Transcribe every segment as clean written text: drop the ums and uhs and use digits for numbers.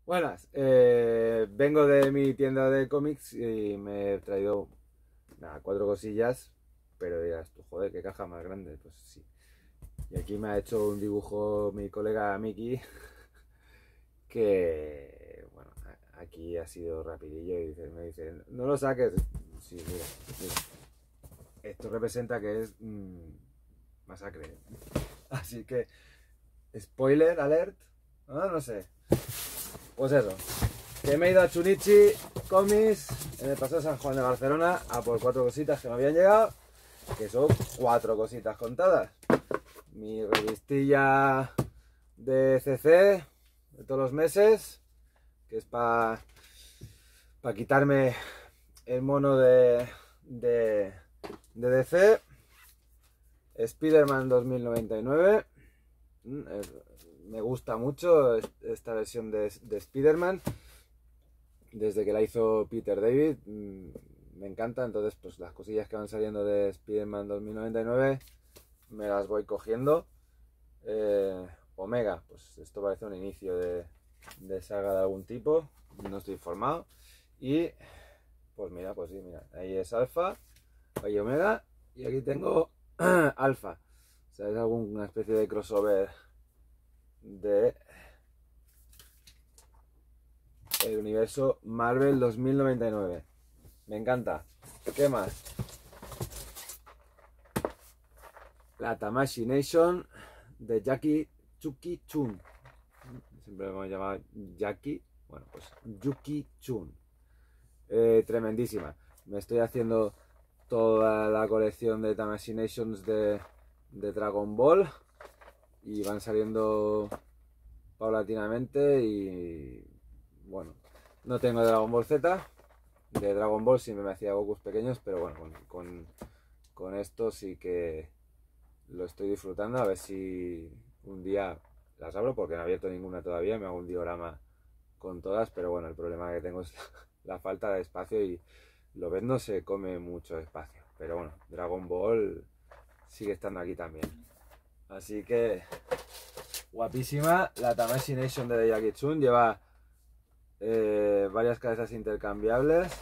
Buenas, vengo de mi tienda de cómics y me he traído nada, 4 cosillas, pero dirás tú, joder, qué caja más grande, pues sí. Y aquí me ha hecho un dibujo mi colega Miki, que bueno, aquí ha sido rapidillo y me dice, no lo saques. Sí, mira, mira. Esto representa que es masacre. Así que, spoiler alert, no sé. Pues eso, que me he ido a Chunichi Comics en el Paseo San Juan de Barcelona a por 4 cositas que me habían llegado, que son 4 cositas contadas. Mi revistilla de CC de todos los meses, que es para quitarme el mono de DC. Spider-Man 2099. Me gusta mucho esta versión de Spider-Man. Desde que la hizo Peter David, me encanta. Entonces, pues las cosillas que van saliendo de Spider-Man 2099 me las voy cogiendo. Omega, pues esto parece un inicio de saga de algún tipo, no estoy informado. Y pues mira, pues sí, mira, ahí es Alpha, ahí Omega, y aquí tengo Alpha. O sea, es alguna especie de crossover de el universo Marvel 2099. Me encanta. ¿Qué más? La Tamashii Nation de Yuki Chun. Siempre me hemos llamado Jackie. Bueno, pues Yuki Chun. Tremendísima. Me estoy haciendo toda la colección de Tamashii Nations de Dragon Ball. Y van saliendo paulatinamente. Y bueno, no tengo Dragon Ball Z. De Dragon Ball siempre me hacía Gokus pequeños, pero bueno, con esto sí que lo estoy disfrutando. A ver si un día las abro, porque no he abierto ninguna todavía. Me hago un diorama con todas, pero bueno, el problema que tengo es la falta de espacio y lo ves, no se come mucho espacio. Pero bueno, Dragon Ball sigue estando aquí también. Así que guapísima. La Tamashii Nation de Jackie Chun lleva varias cabezas intercambiables.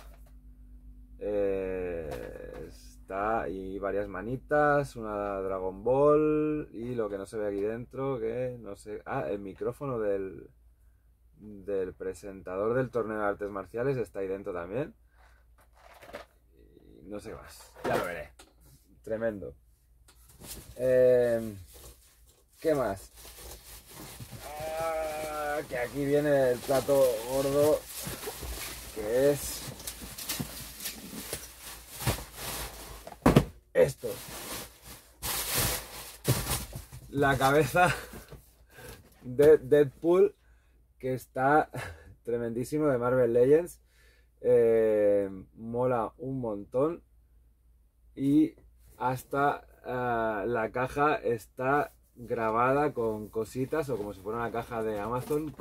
Está y varias manitas, una Dragon Ball y lo que no se ve aquí dentro, que no sé. El micrófono del presentador del torneo de artes marciales está ahí dentro también. Y no sé más, ya lo veré. Tremendo. ¿Qué más? Que aquí viene el plato gordo, que es esto. La cabeza de Deadpool, que está tremendísimo, de Marvel Legends. Mola un montón. Y hasta la caja está grabada con cositas, o como si fuera una caja de Amazon,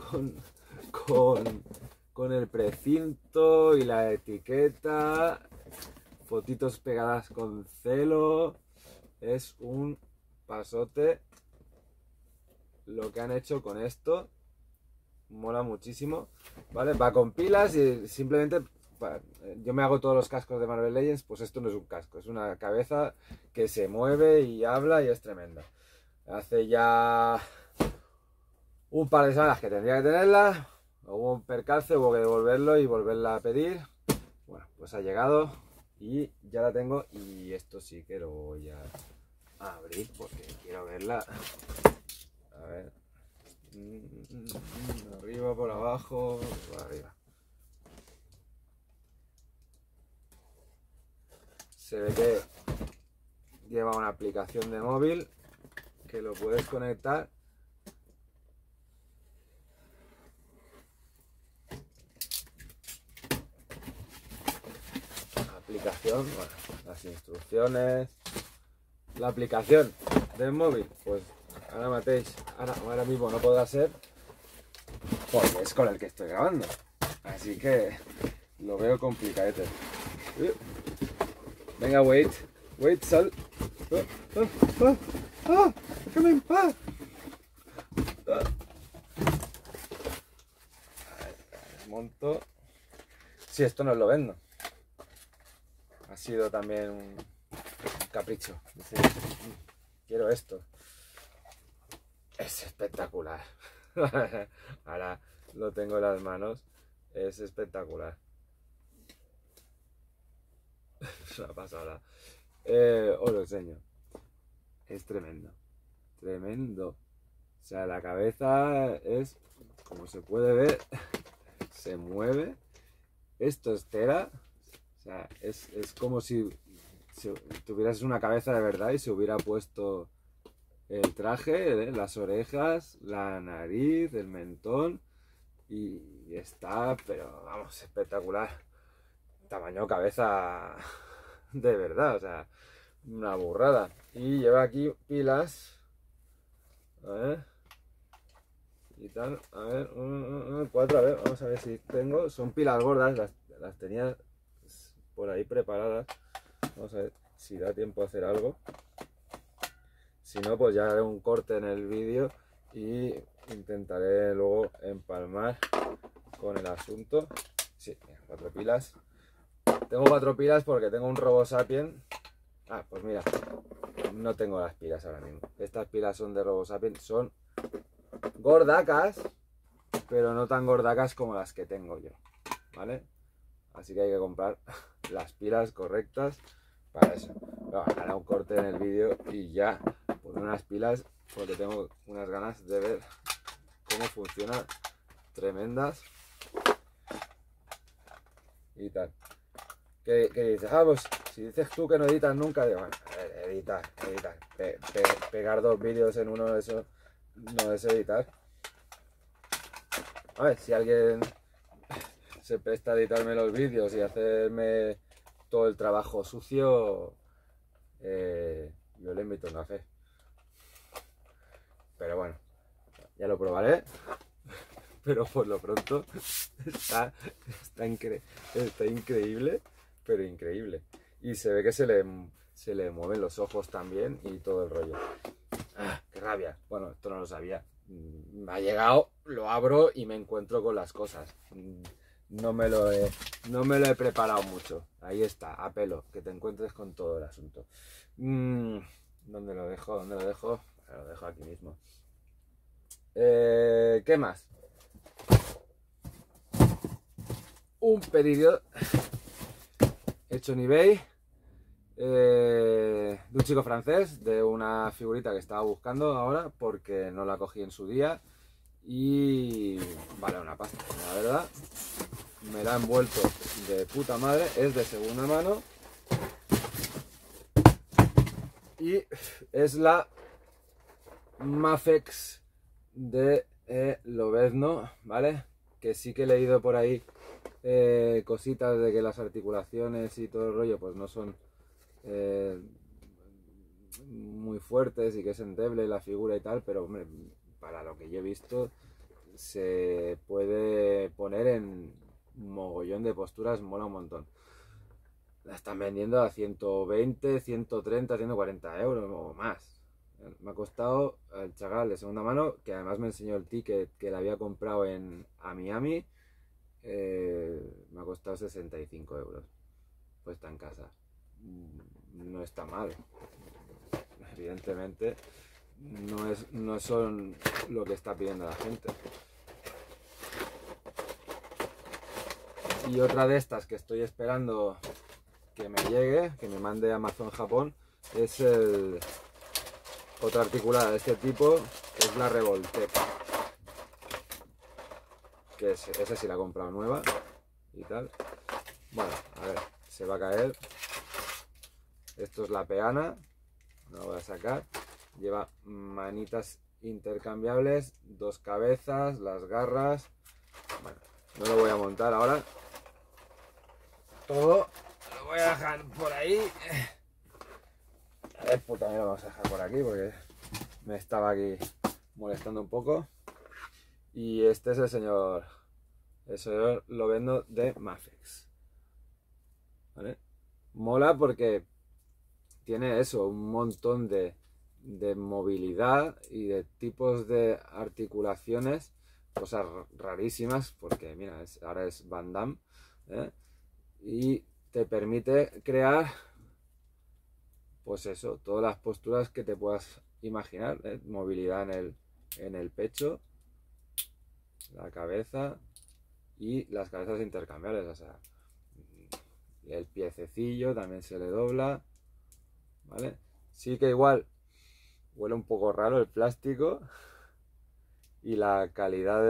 con el precinto y la etiqueta, fotitos pegadas con celo. Es un pasote lo que han hecho con esto. Mola muchísimo, ¿vale? Va con pilas y simplemente yo me hago todos los cascos de Marvel Legends, pues esto no es un casco, es una cabeza que se mueve y habla y es tremenda. Hace ya un par de semanas que tendría que tenerla, hubo un percance, hubo que devolverlo y volverla a pedir. Bueno, pues ha llegado y ya la tengo, y esto sí que lo voy a abrir porque quiero verla. A ver. Arriba, por abajo, por arriba. Se ve que lleva una aplicación de móvil que lo puedes conectar. Aplicación, bueno, las instrucciones. La aplicación del móvil, pues ahora matéis, ahora mismo no podrá ser porque es con el que estoy grabando. Así que lo veo complicadete. Venga, wait, sal. Déjame en paz. desmonto. Sí, esto no lo vendo. Ha sido también un capricho. Es decir, quiero esto. Es espectacular. Ahora lo tengo en las manos. Es espectacular. Es una pasada. Os lo enseño. Es tremendo. Tremendo. O sea, la cabeza es, como se puede ver, se mueve. Esto es cera. O sea, es como si tuvieras una cabeza de verdad y se hubiera puesto el traje, las orejas, la nariz, el mentón. Y está, pero vamos, espectacular. Tamaño cabeza de verdad, o sea, una burrada. Y lleva aquí pilas. A ver. Y tal, a ver, cuatro, a ver, vamos a ver si tengo. Son pilas gordas, las tenía por ahí preparadas. Vamos a ver si da tiempo a hacer algo. Si no, pues ya haré un corte en el vídeo y intentaré luego empalmar con el asunto. Sí, mira, 4 pilas. Tengo 4 pilas porque tengo un RoboSapien. Ah, pues mira, no tengo las pilas ahora mismo. Estas pilas son de RoboSapien, son gordacas, pero no tan gordacas como las que tengo yo, ¿vale? Así que hay que comprar las pilas correctas para eso. Pero haré un corte en el vídeo y ya pondré unas pilas porque tengo unas ganas de ver cómo funcionan, tremendas y tal. ¿Qué dices? Ah, pues si dices tú que no editas nunca, digo, bueno, a ver, editar. Pegar 2 vídeos en uno, eso no es editar. A ver, si alguien se presta a editarme los vídeos y hacerme todo el trabajo sucio, yo le invito a un café. Pero bueno, ya lo probaré. Pero por lo pronto está increíble, pero increíble. Y se ve que se le mueven los ojos también y todo el rollo. ¡Ah, qué rabia! Bueno, esto no lo sabía. Me ha llegado, lo abro y me encuentro con las cosas. No me lo he preparado mucho. Ahí está, a pelo, que te encuentres con todo el asunto. ¿Dónde lo dejo? ¿Dónde lo dejo? Lo dejo aquí mismo. ¿Qué más? Un pedido hecho en eBay de un chico francés, de una figurita que estaba buscando ahora porque no la cogí en su día y vale una pasta, la verdad. Me la ha envuelto de puta madre, es de segunda mano y es la Mafex de Lobezno, ¿vale? Que sí que he leído por ahí cositas de que las articulaciones y todo el rollo pues no son muy fuertes y que es endeble la figura y tal, pero hombre, para lo que yo he visto se puede poner en mogollón de posturas, mola un montón. La están vendiendo a 120, 130, 140 euros o más. Me ha costado el chagal de segunda mano, que además me enseñó el ticket que la había comprado a Miami. Me ha costado 65 euros. Pues está en casa. No está mal. Evidentemente no son lo que está pidiendo la gente. Y otra de estas que estoy esperando que me llegue, que me mande Amazon Japón, es otra articulada de este tipo, es la Revoltec. Que esa sí la he comprado nueva y tal. Bueno, a ver, se va a caer. Esto es la peana, la voy a sacar. Lleva manitas intercambiables, 2 cabezas, las garras. Bueno, no lo voy a montar ahora. Todo lo voy a dejar por ahí. A ver, pues también lo vamos a dejar por aquí porque me estaba aquí molestando un poco. Y este es el señor Lobezno de Mafex, ¿vale? Mola porque tiene eso, un montón de movilidad y de tipos de articulaciones cosas rarísimas, porque mira, ahora es Van Damme, ¿eh? Y te permite crear, pues eso, todas las posturas que te puedas imaginar, ¿eh? Movilidad en el pecho, la cabeza y las cabezas intercambiables, o sea, el piececillo también se le dobla, ¿vale? Sí que igual huele un poco raro el plástico y la calidad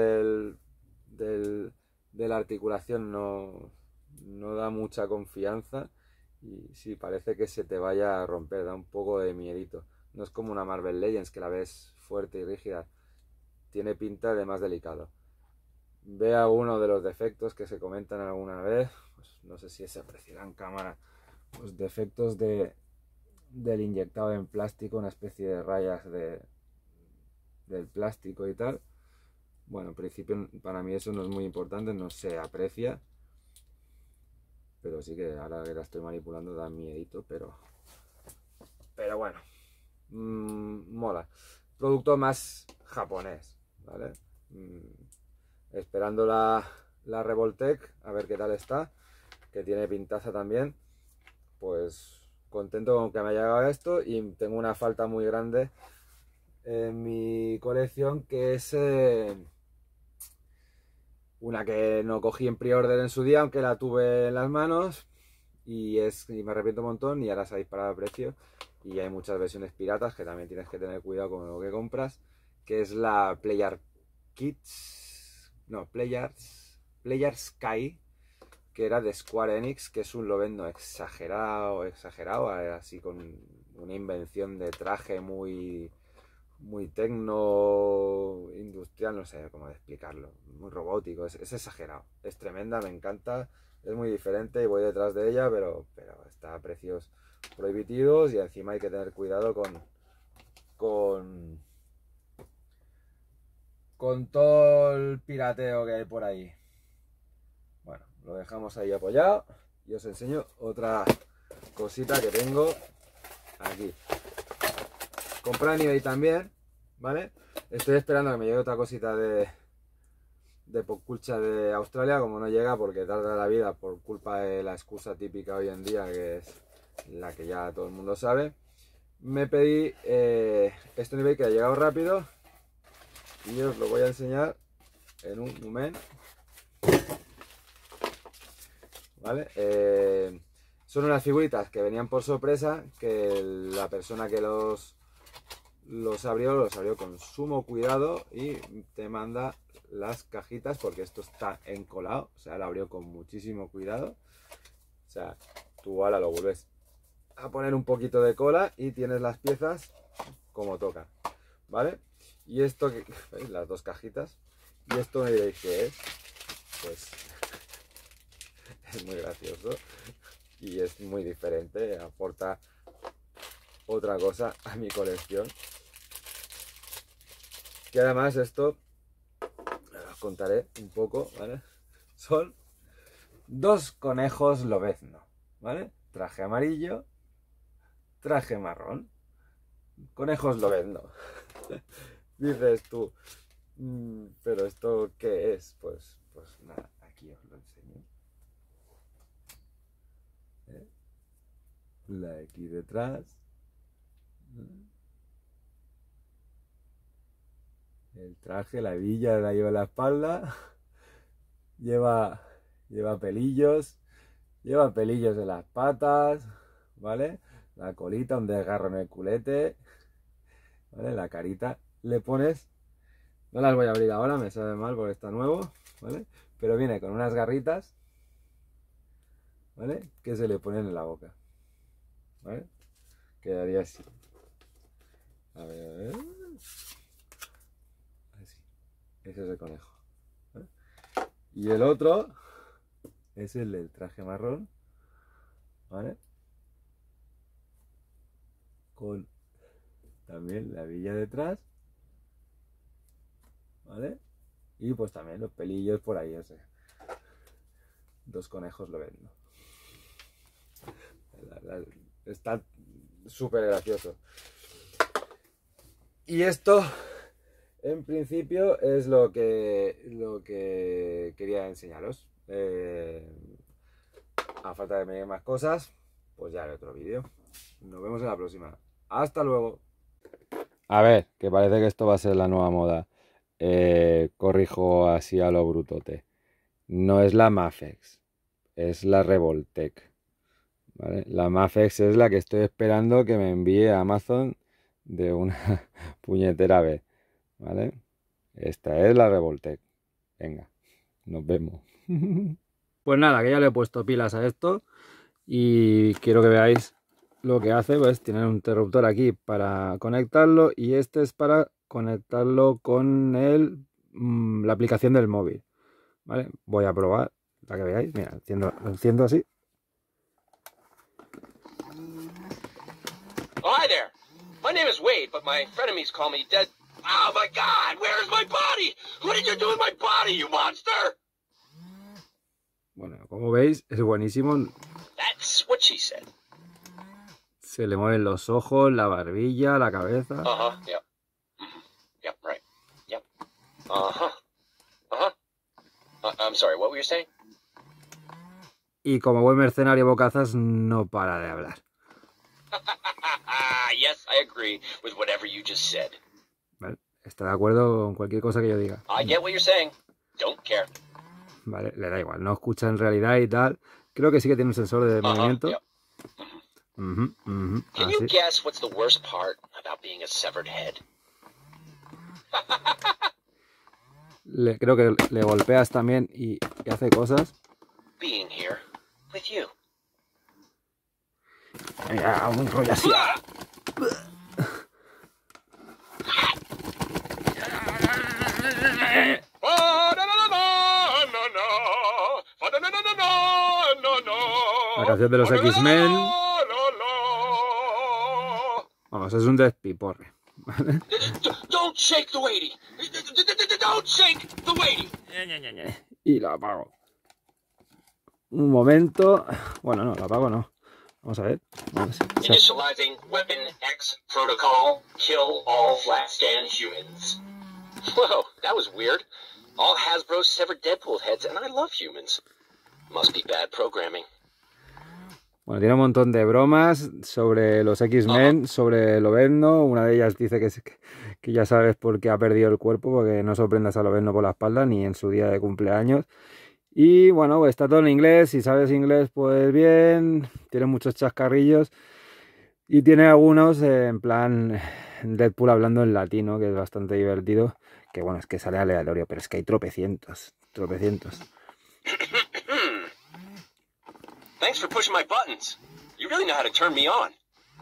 de la articulación no da mucha confianza y sí, parece que se te vaya a romper, da un poco de miedito. No es como una Marvel Legends que la ves fuerte y rígida, tiene pinta de más delicado. Ve alguno de los defectos que se comentan alguna vez, pues no sé si se apreciará en cámara, pues defectos del inyectado en plástico, una especie de rayas del plástico y tal. Bueno, en principio para mí eso no es muy importante, no se aprecia, pero sí que ahora que la estoy manipulando da miedito, pero bueno, mola. Producto más japonés, ¿vale? Esperando la Revoltech, a ver qué tal está, que tiene pintaza también. Pues contento con que me haya llegado esto, y tengo una falta muy grande en mi colección, que es una que no cogí en pre-order en su día, aunque la tuve en las manos, y me arrepiento un montón, y ahora se ha disparado el precio y hay muchas versiones piratas que también tienes que tener cuidado con lo que compras, que es la Player Kits, no, Player Sky, que era de Square Enix, que es un Lobezno exagerado, así con una invención de traje muy tecno industrial, no sé cómo explicarlo, muy robótico, es exagerado, es tremenda, me encanta, es muy diferente y voy detrás de ella, pero está a precios prohibitivos, y encima hay que tener cuidado con todo el pirateo que hay por ahí. Bueno, lo dejamos ahí apoyado y os enseño otra cosita que tengo aquí. Compré en eBay también, ¿vale? Estoy esperando que me llegue otra cosita de Popculcha de Australia. Como no llega porque tarda la vida por culpa de la excusa típica hoy en día, que es la que ya todo el mundo sabe, me pedí esto en eBay, que ha llegado rápido, y os lo voy a enseñar en un momento, ¿vale? Son unas figuritas que venían por sorpresa, que la persona que los abrió con sumo cuidado, y te manda las cajitas, porque esto está encolado, o sea, lo abrió con muchísimo cuidado. O sea, tú ahora lo vuelves a poner un poquito de cola y tienes las piezas como toca, ¿vale? Y esto, ¿veis? Las dos cajitas. Y esto me diréis qué es. Pues es muy gracioso y es muy diferente, aporta otra cosa a mi colección. Que además esto, os contaré un poco, ¿vale? Son dos conejos Lobezno, ¿vale? Traje amarillo, traje marrón. Conejos Lobezno. Dices tú, ¿pero esto qué es? Pues nada, aquí os lo enseño. La X detrás. El traje, la hebilla la lleva en la espalda. Lleva pelillos. Lleva pelillos en las patas, ¿vale? La colita, un desgarro en el culete, ¿vale? La carita. Le pones... No las voy a abrir ahora, me sabe mal porque está nuevo, ¿vale? Pero viene con unas garritas, ¿vale? Que se le ponen en la boca, ¿vale? Quedaría así. A ver. Así. Ese es el conejo, ¿vale? Y el otro es el del traje marrón, ¿vale? Con también la hebilla detrás, ¿vale? Y pues también los pelillos por ahí, o sea, dos conejos lo ven, ¿no? Está súper gracioso. Y esto En principio es lo que quería enseñaros. A falta de medir más cosas, pues ya haré otro vídeo. Nos vemos en la próxima. Hasta luego. A ver, que parece que esto va a ser la nueva moda. Corrijo así a lo brutote. No es la Mafex, es la Revoltec. ¿Vale? La Mafex es la que estoy esperando que me envíe a Amazon de una puñetera vez. ¿Vale? Esta es la Revoltec. Venga, nos vemos. Pues nada, que ya le he puesto pilas a esto y quiero que veáis lo que hace. Pues tiene un interruptor aquí para conectarlo y este es para conectarlo con la aplicación del móvil. ¿Vale? Voy a probar para que veáis. Mira, lo enciendo así. Oh, hi there. My name is Wade, but my frenemies call me Dead. Oh my God, where is my body? What did you do with my body, you monster? Bueno, como veis, es buenísimo. That's what she said. Se le mueven los ojos, la barbilla, la cabeza. Yep. Yep, right. Yep. I'm sorry, what were you saying? Y como buen mercenario bocazas, no para de hablar. Yes, I agree with whatever you just said. ¿Vale? Está de acuerdo con cualquier cosa que yo diga. I get what you're saying. Don't care. Vale, le da igual, no escucha en realidad y tal. Creo que sí que tiene un sensor de movimiento. Yep. Can you guess what's the worst part about being a severed head? Creo que le golpeas también y hace cosas. Being here with you. Mira, un rollo así. La canción de los X-Men. Vamos, es un despiporre. ¿Vale? Don't shake the weighty. Don't shake the weighty. Y lo apago. Un momento. Bueno, no, lo apago no. Vamos a ver. Initializing Weapon X protocol. Kill all flat stand humans. Whoa, that was weird. All Hasbro severed Deadpool heads, and I love humans. Must be bad programming. Bueno, tiene un montón de bromas sobre los X-Men, sobre Lobezno. Una de ellas dice que ya sabes por qué ha perdido el cuerpo, porque no sorprendas a Lobezno por la espalda, ni en su día de cumpleaños. Y bueno, pues está todo en inglés. Si sabes inglés, pues bien. Tiene muchos chascarrillos. Y tiene algunos en plan Deadpool hablando en latino, que es bastante divertido. Que bueno, es que sale aleatorio, pero es que hay tropecientos. Thanks for pushing my buttons. You really know how to turn me on.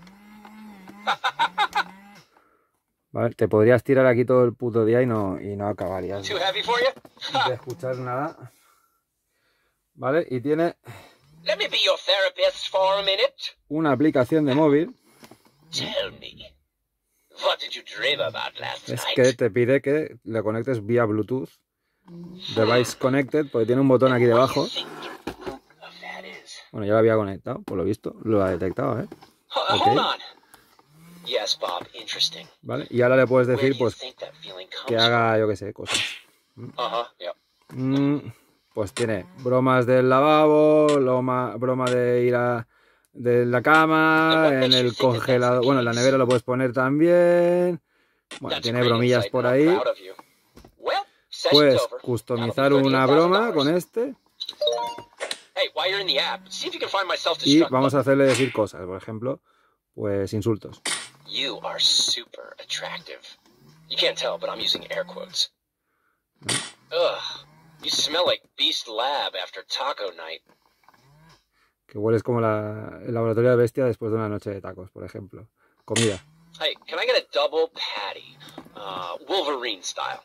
Vale, te podrías tirar aquí todo el puto día y no acabarías Too heavy for you? de escuchar nada. Vale, y tiene Let me be your therapist for a minute. una aplicación de móvil. Tell me, what did you dream about last Es night? que te pide que le conectes vía Bluetooth. Device connected, porque tiene un botón aquí debajo. What do you think the root of that is? Bueno, ya lo había conectado, por lo visto. Lo ha detectado, ¿eh? Hold on. Yes, Bob, interesting. Vale, y ahora le puedes Where decir, do you pues, think that feeling comes que haga, yo qué sé, cosas. Yep. Pues tiene bromas del lavabo, broma de ir de la cama, en el congelador, bueno, en la nevera lo puedes poner también. Bueno, That's tiene great bromillas insight, por and I'm ahí. proud of you. Well, session's Puedes over. customizar That'll be una broma $38,000. con este Hey, while you're in the app, see if you can find my y self-destruct vamos a button. hacerle decir cosas, por ejemplo, pues insultos. You are super attractive. You can't tell, but I'm using air quotes. Ugh. You smell like Beast Lab after taco night. Que hueles como el laboratorio de bestia después de una noche de tacos, por ejemplo. Comida. Hey, can I get a double patty? Wolverine style.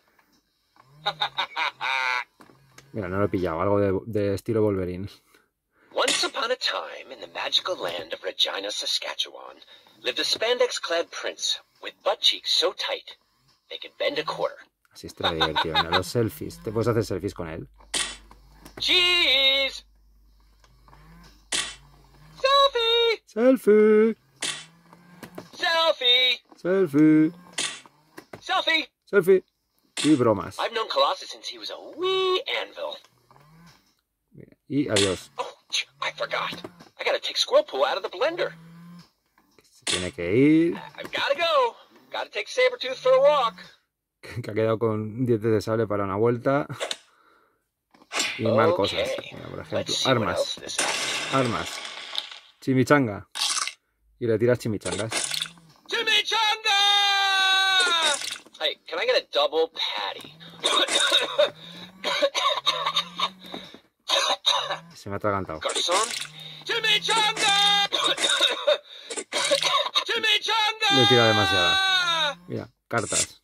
Mira, no lo he pillado, algo de estilo Wolverine. Once upon a time, in the magical land of Regina, Saskatchewan, lived a spandex-clad prince with butt cheeks so tight they could bend a quarter. Así estará divertido. Mira, los selfies. Te puedes hacer selfies con él. Cheese! Selfie! Selfie. Selfie! Selfie. Selfie! Selfie. y bromas. I've known Colossus since he was a wee anvil. Y adiós. Oh, I forgot. I gotta take Squirrel Poo out of the blender. Se tiene que ir. I've gotta go. Gotta take Sabretooth for a walk. Que ha quedado con dientes de sable para una vuelta. Y mal cosas. Mira, por ejemplo, armas. Armas. Chimichanga. Y le tiras chimichangas. Chimichanga! Hey, can I get a double patty? Se me ha atragantado. Garçon? Chimichanga! Chimichanga! Le tira demasiada. Mira, cartas.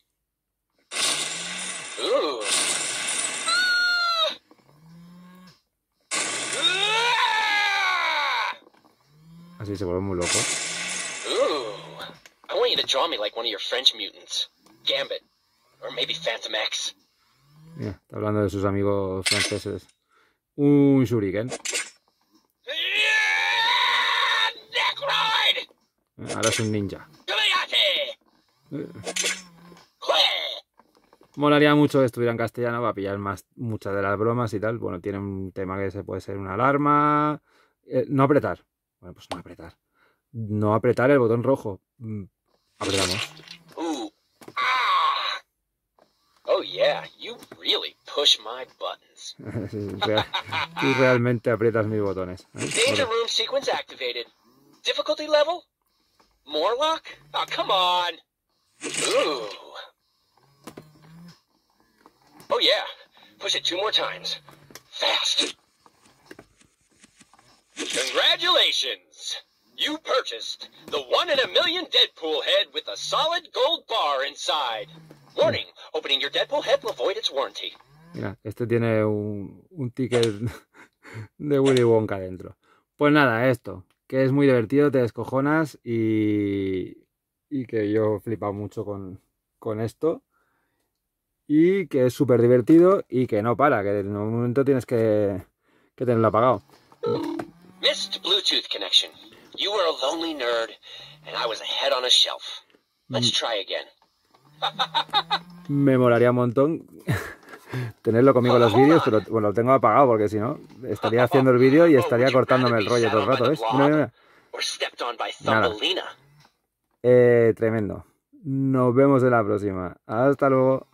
Ooh. Así se vuelve muy loco. Ooh. I want you to draw me like one of your French mutants. Gambit. Or maybe Phantom X. Mira, está hablando de sus amigos franceses. Un shuriken. Necroid! Ahora es un ninja. Goliath! Molaría mucho que estuviera en castellano para pillar muchas de las bromas y tal. Bueno, tiene un tema que se puede ser una alarma. No apretar. Bueno, pues no apretar. No apretar el botón rojo. Apretamos. Ooh. Ah. Oh yeah, you really push my buttons. Tú realmente aprietas mis botones. Danger room sequence activated. Difficulty level? Morlock? Oh, come on. Ooh. Oh yeah, push it 2 more times. Fast. Congratulations! You purchased the 1 in a million Deadpool head with a solid gold bar inside. Warning, opening your Deadpool head will void its warranty. Mira, este tiene un ticket de Willy Wonka dentro. Pues nada, esto, que es muy divertido, te descojonas y que yo he flipado mucho con esto. Y que es súper divertido y que no para, que en un momento tienes que tenerlo apagado. Missed Bluetooth connection. You were a lonely nerd, and I was a head on a shelf. Let's try again. Me molaría un montón tenerlo conmigo en los vídeos, pero bueno, lo tengo apagado porque si no, estaría haciendo el vídeo y estaría cortándome el rollo todo el rato, ¿ves? Mira. Nada. Tremendo. Nos vemos en la próxima. Hasta luego.